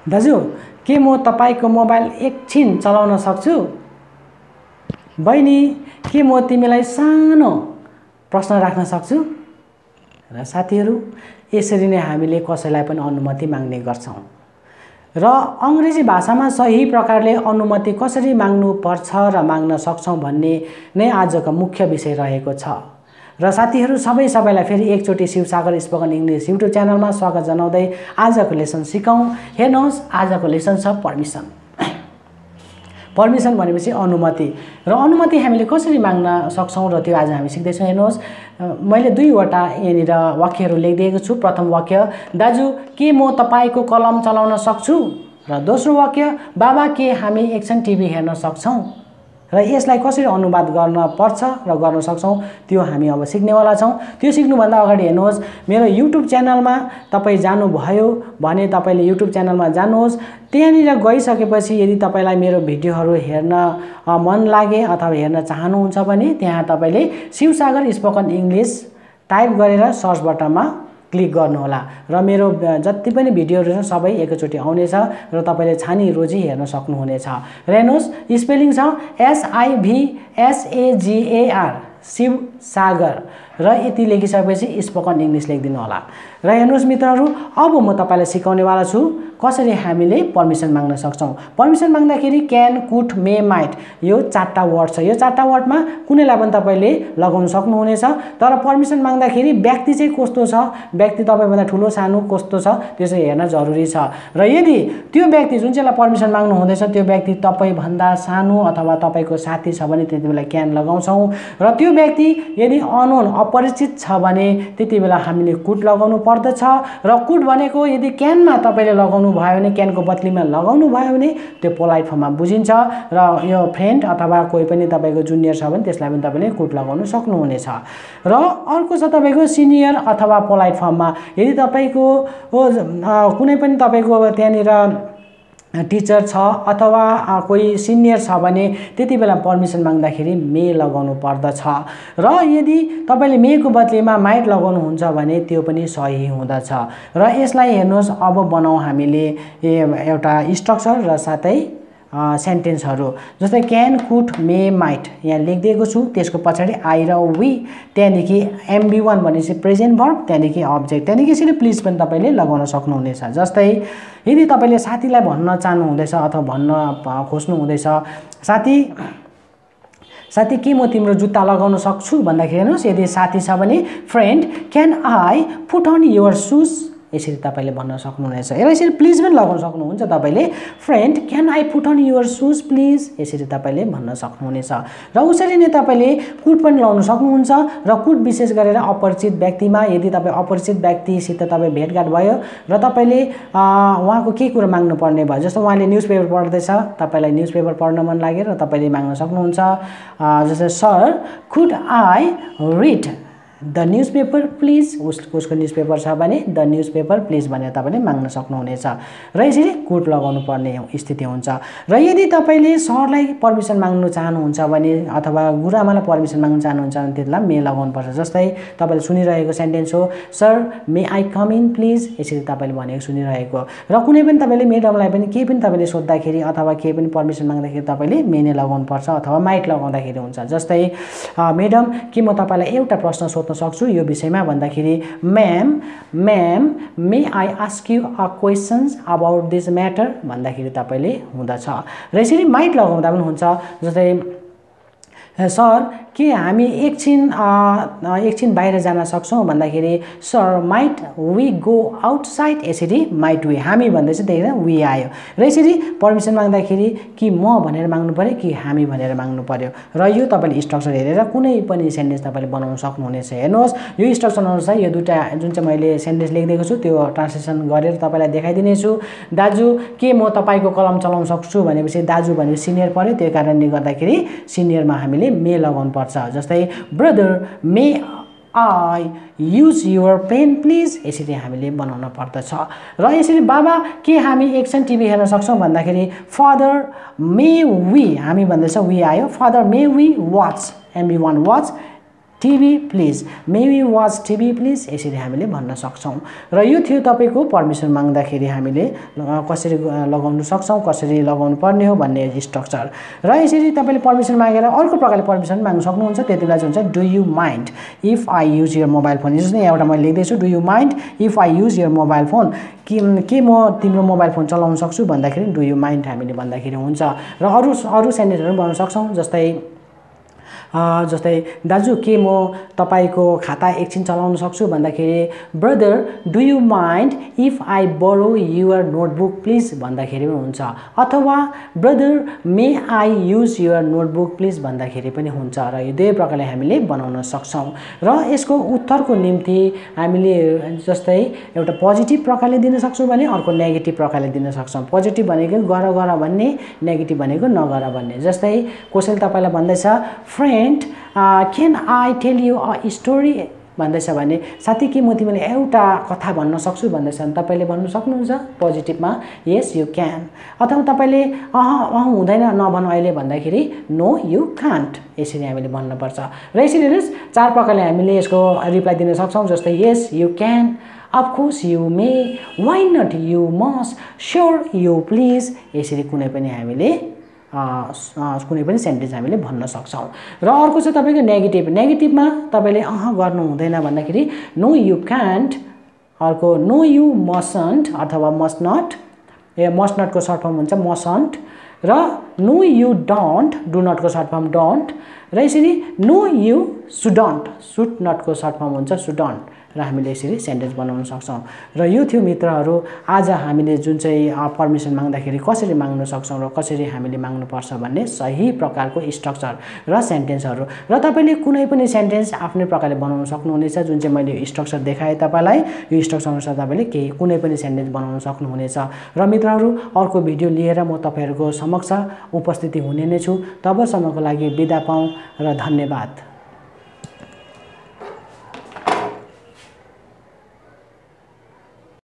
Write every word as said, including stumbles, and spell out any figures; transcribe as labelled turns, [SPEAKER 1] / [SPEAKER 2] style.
[SPEAKER 1] दाजु के म तपाईको मोबाइल एकछिन चलाउन सक्छु? बहिनी के म तिमीलाई सानो प्रश्न राख्न सक्छु? र साथीहरू यसरी नै हामीले कसैलाई पनि अनुमति माग्ने गर्छौं र अंग्रेजी भाषामा सही प्रकारले अनुमति कसरी माग्नु पर्छ र माग्न सक्छौं भन्ने नै आजको मुख्य विषय रहेको छ। र साथीहरू सबै सबैलाई फेरि एकचोटी शिवसागर स्पोकन इंग्लिश युट्युब च्यानलमा स्वागत जनाउँदै आजको लेसन सिकौं। हेर्नुहोस् आजको लेसन छ परमिसन। परमिसन भनेपछि अनुमति र अनुमति हामीले कसरी माग्न सक्छौं र त्यो आज हामी सिक्दै छौं। हेर्नुहोस् मैले दुईवटा यहाँनिर वाक्यहरू लेखिदिएको छु। प्रथम वाक्य दाजु के म तपाईको कलम चलाउन सक्छु? र दोस्रो वाक्य बाबा के हामी एकछिन टिभी हेर्न सक्छौं? र यसलाई कसरी अनुवाद गर्न पर्छ र गर्न सक्छौं त्यो हामी अब सिक्नेवाला छौं। त्यो सिक्नुभन्दा अगाडि हेर्नुहोस् मेरो युट्युब च्यानलमा तपाई जानुभयो भने तपाईले युट्युब च्यानलमा जानुहोस्। त्यहाँनिर गइसकेपछि यदि तपाईलाई मेरो भिडियोहरू हेर्न मन लागे अथवा हेर्न चाहनुहुन्छ भने त्यहाँ तपाईले शिवसागर स्पोकन इंग्लिश टाइप गरेर सर्च बटनमा क्लिक गर्नुहोला र मेरो जति पनि भिडियोहरू छ सबै एकैचोटी आउनेछ र तपाईले छानी रोजी हेर्न सक्नुहुनेछ। र हेर्नुहोस् स्पेलिङ छ S I V S A G A R Shivsagar र यति लेखिसकेपछि स्पोकन इंग्लिश लेखिदिनु होला। र हेर्नुहोस् मित्रहरू अब म तपाईलाई सिकाउनेवाला छु कसरी हामीले परमिसन माग्न सक्छौं। परमिसन माग्दाखेरि क्यान कुड मे माइट यो चारटा वर्ड छ। यो चारटा वर्डमा कुनैलाई पनि तपाईले लगाउन सक्नुहुनेछ। तर परमिसन माग्दाखेरि व्यक्ति चाहिँ कस्तो छ, व्यक्ति तपाईभन्दा ठूलो सानो कस्तो छ त्यो चाहिँ हेर्न जरुरी छ। र यदि त्यो व्यक्ति जुन चाहिँलाई परमिसन माग्नु हुँदैछ त्यो व्यक्ति तपाईभन्दा सानो अथवा तपाईको साथी छ भने त्यतिबेला क्यान लगाउँछौं र त्यो व्यक्ति यदि अननोन अपरिचित छ भने त्यतिबेला हामीले कुड लगाउनु पर्दछ। र कुड भनेको यदि क्यानमा तपाईले लगाउनु भयो भने क्यानको बदलीमा लगाउनु भयो भने त्यो पोलाइट फर्ममा बुझिन्छ र यो फ्रेन्ड अथवा कोही पनि तपाईको जुनियर छ भने त्यसलाई पनि तपाईले कुड लगाउन सक्नुहुनेछ। र अर्को छ तपाईको सिनियर अथवा पोलाइट फर्ममा यदि तपाईको कुनै पनि तपाईको त्यहाँनिर टिचर छ अथवा कोही सिनियर छ भने त्यतिबेला परमिसन माग्दाखेरि मे लगाउनु पर्दछ। र यदि तपाईले मे को बदलीमा माइट लगाउनु हुन्छ भने त्यो पनि सही हुँदछ। र यसलाई हेर्नुहोस् अब बनाऊ हामीले एउटा स्ट्रक्चर र साथै सेन्टेन्सहरू। जस्तै क्यान कुड मे माइट यहाँ लेखिदिएको छु। त्यसको पछाडि आई र वी त्यहाँदेखि एमबी वान भनेपछि प्रेजेन्ट भर्ब त्यहाँदेखि अब्जेक्ट त्यहाँदेखि यसरी प्लिज पनि तपाईले लगाउन सक्नुहुनेछ। जस्तै यदि तपाईले साथीलाई भन्न चाहनुहुँदैछ अथवा भन्न खोज्नु हुँदैछ साथी साथी के म तिम्रो जुत्ता लगाउन सक्छु भन्दाखेरि हेर्नुहोस् यदि साथी छ भने friend can I put on your shoes यसरी तपाईले भन्न सक्नुहुनेछ। र यसरी प्लिज पनि लगाउन सक्नुहुन्छ तपाईले friend can I put on your shoes please यसरी तपाईले भन्न सक्नुहुनेछ। र उसरी नै तपाईले कुड पनि लगाउन सक्नुहुन्छ। र कुड विशेष गरेर अपरिचित व्यक्तिमा यदि तपाई अपरिचित व्यक्तिसित तपाई भेटघाट भयो र तपाईले उहाँको के कुरा माग्नु पर्ने भयो जस्तो उहाँले न्यूजपेपर पढ्दैछ तपाईलाई न्यूजपेपर पढ्न मन लाग्यो र तपाईले माग्न सक्नुहुन्छ। जस्तै sir could I read the newspaper please उसको उसको न्यूजपेपर छ भने द न्यूजपेपर प्लिज भनेर तपाईले माग्न सक्नुहुनेछ। र यसरी कुड लगाउनु पर्ने स्थिति हुन्छ। र यदि तपाईले सरलाई परमिसन माग्नु चाहनुहुन्छ भने अथवा गुरुआमालाई परमिसन माग्नु चाहनुहुन्छ भने त्यसलाई मे लगाउनु पर्छ। जस्तै तपाईले सुनिरहेको सेन्टेन्स हो sir may I come in please यसरी तपाईले भनेको सुनिरहेको। र कुनै पनि तपाईले मेडमलाई पनि केही पनि तपाईले सोध्दाखेरि अथवा केही पनि परमिसन माग्दाखेरि तपाईले मे नै लगाउनु पर्छ अथवा माइट लगाउँदाखेरि हुन्छ। जस्तै मेडम के म तपाईलाई एउटा प्रश्न सोध्न सक्छु यो विषयमा भन्दाखेरि ma'am ma'am may I ask you a questions about this matter भन्दाखेरि तपाईले हुँदछ। र यसरी माइट लगाउँदा पनि हुन्छ। जस्तै सर के हामी एकछिन एकछिन बाहिर जान सक्छौं भन्दाखेरि sir might we go outside यसरी माइट वी हामी भन्दैछ त्यही वी आयो। र यसरी परमिसन माग्दाखेरि कि म भनेर माग्नु पर्यो कि हामी भनेर माग्नु पर्यो। र यो तपाईले स्ट्रक्चर हेरेर कुनै पनि सेन्टेन्स तपाईले बनाउन सक्नुहुनेछ। हेर्नुहोस् यो स्ट्रक्चर अनुसार यो दुईटा जुन चाहिँ मैले सेन्टेन्स लेखिदिएको छु त्यो ट्रान्सलेसन गरेर तपाईलाई देखाइदिने छु। दाजु के म तपाईको कलम चलाउन सक्छु भनेपछि दाजु भनेपछि सिनियर पर्यो त्यही कारणले गर्दाखेरि सिनियरमा हामीले मे लगाउनु पर्छ। जस्तै brother may I use your pen please यसरी हामीले बनाउन पर्दछ। र यसरी बाबा के हामी एकछिन टिभी हेर्न सक्छौं भन्दाखेरि फादर मे वी हामी भन्दैछ वी आयो फादर मे वी वाच एमबी वान watch TV please, may we watch TV please, यसरी हामीले भन्न सक्छौँ। र यो थियो तपाईँको पर्मिसन माग्दाखेरि हामीले कसरी लगाउन सक्छौँ, कसरी लगाउनु पर्ने हो भन्ने स्ट्रक्चर। र यसरी तपाईँले पर्मिसन मागेर अर्को प्रकारले पर्मिसन माग्न सक्नुहुन्छ। त्यति बेला चाहिँ हुन्छ do you mind if I use your mobile phone. जस्तै एउटा मैले लेख्दैछु do you mind if I use your mobile phone, के के म तिम्रो मोबाइल फोन चलाउन सक्छु भन्दाखेरि डु यु माइन्ड हामीले भन्दाखेरि हुन्छ। र अरू अरू सेन्टेन्सहरू बनाउन सक्छौँ। जस्तै जस्तै दाजु के म तपाईँको खाता एकछिन चलाउन सक्छु भन्दाखेरि brother do you mind if I borrow your notebook please भन्दाखेरि पनि हुन्छ। अथवा brother may I use your notebook please भन्दाखेरि पनि हुन्छ। र यो दुवै प्रकारले हामीले बनाउन सक्छौँ। र यसको उत्तरको निम्ति हामीले जस्तै एउटा पोजिटिभ प्रकारले दिन सक्छौँ भने अर्को नेगेटिभ प्रकारले दिन सक्छौँ। पोजिटिभ भनेको गर गर भन्ने, नेगेटिभ भनेको नगर भन्ने। जस्तै कसैले तपाईँलाई भन्दैछ friend can I tell you a story भन्दैछ भने साथी के म तिमीलाई एउटा कथा भन्न सक्छु भन्दैछ भने तपाईँले भन्नु सक्नुहुन्छ पोजिटिभमा यस यु क्यान। अथवा तपाईँले अह अह हुँदैन नभन अहिले भन्दाखेरि नो यु कान्ट, यसरी हामीले भन्नुपर्छ। र यसरी हेर्नुहोस् चार प्रकारले हामीले यसको रिप्लाई दिन सक्छौँ। जस्तै yes you can, of course you may, why not you must, sure you please, यसरी कुनै पनि हामीले कुनै पनि सेन्टेन्स हामीले भन्न सक्छौँ। र अर्को छ तपाईँको नेगेटिभ। नेगेटिभमा तपाईँले अह गर्नु हुँदैन भन्दाखेरि नो यु क्यान्ट, अर्को नो यु मसन्ट अथवा मस्ट नट, ए मस्ट नटको सर्ट फर्म हुन्छ मसन्ट, र नो यु डोन्ट, डु नटको सर्ट फर्म डोन्ट, र यसरी नो यु सुडन्ट, सुड नटको सर्ट फर्म हुन्छ सुडन्ट, र हामीले यसरी सेन्टेन्स बनाउन सक्छौँ। र यो थियो मित्रहरू आज हामीले जुन चाहिँ पर्मिसन माग्दाखेरि कसरी माग्न सक्छौँ र कसरी हामीले माग्नुपर्छ भन्ने सही प्रकारको स्ट्रक्चर र सेन्टेन्सहरू। र तपाईँले कुनै पनि सेन्टेन्स आफ्नै प्रकारले बनाउन सक्नुहुनेछ। जुन चाहिँ मैले स्ट्रक्चर देखाएँ तपाईँलाई, यो स्ट्रक्चर अनुसार तपाईँले केही कुनै पनि सेन्टेन्स बनाउन सक्नुहुनेछ। र मित्रहरू अर्को भिडियो लिएर म तपाईँहरूको समक्ष उपस्थिति हुने नै छु। तबसम्मको लागि बिदा पाऊँ र धन्यवाद।